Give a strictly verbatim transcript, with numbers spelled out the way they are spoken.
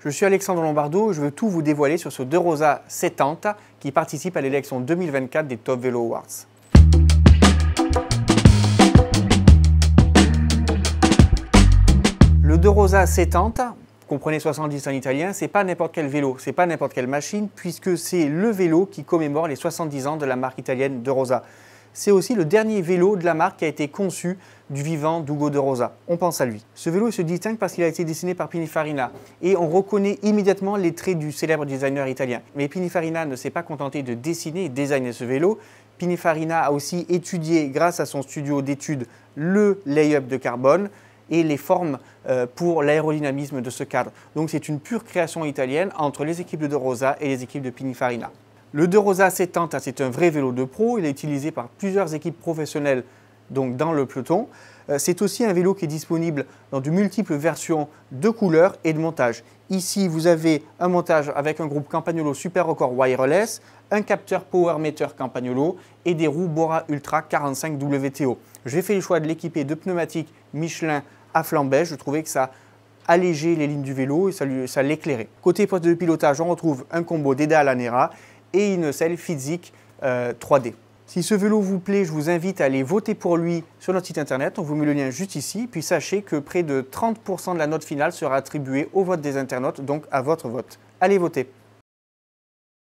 Je suis Alexandre Lombardo et je veux tout vous dévoiler sur ce De Rosa settanta qui participe à l'élection deux mille vingt-quatre des Top Velo Awards. Le De Rosa settanta, comprenez soixante-dix en italien, c'est pas n'importe quel vélo, c'est pas n'importe quelle machine, puisque c'est le vélo qui commémore les soixante-dix ans de la marque italienne De Rosa. C'est aussi le dernier vélo de la marque qui a été conçu du vivant d'Ugo De Rosa. On pense à lui. Ce vélo se distingue parce qu'il a été dessiné par Pininfarina et on reconnaît immédiatement les traits du célèbre designer italien. Mais Pininfarina ne s'est pas contenté de dessiner et designer ce vélo. Pininfarina a aussi étudié, grâce à son studio d'études, le lay-up de carbone et les formes euh, pour l'aérodynamisme de ce cadre. Donc c'est une pure création italienne entre les équipes de De Rosa et les équipes de Pininfarina. Le De Rosa settanta, c'est un vrai vélo de pro, il est utilisé par plusieurs équipes professionnelles donc dans le peloton. C'est aussi un vélo qui est disponible dans de multiples versions de couleurs et de montage. Ici, vous avez un montage avec un groupe Campagnolo Super Record Wireless, un capteur Power Meter Campagnolo et des roues Bora Ultra quarante-cinq W T O. J'ai fait le choix de l'équiper de pneumatiques Michelin à flambeige. Je trouvais que ça allégeait les lignes du vélo et ça, ça l'éclairait. Côté poste de pilotage, on retrouve un combo d'Eda Lanera et une selle Fizik euh, trois D. Si ce vélo vous plaît, je vous invite à aller voter pour lui sur notre site internet. On vous met le lien juste ici. Puis sachez que près de trente pour cent de la note finale sera attribuée au vote des internautes, donc à votre vote. Allez voter!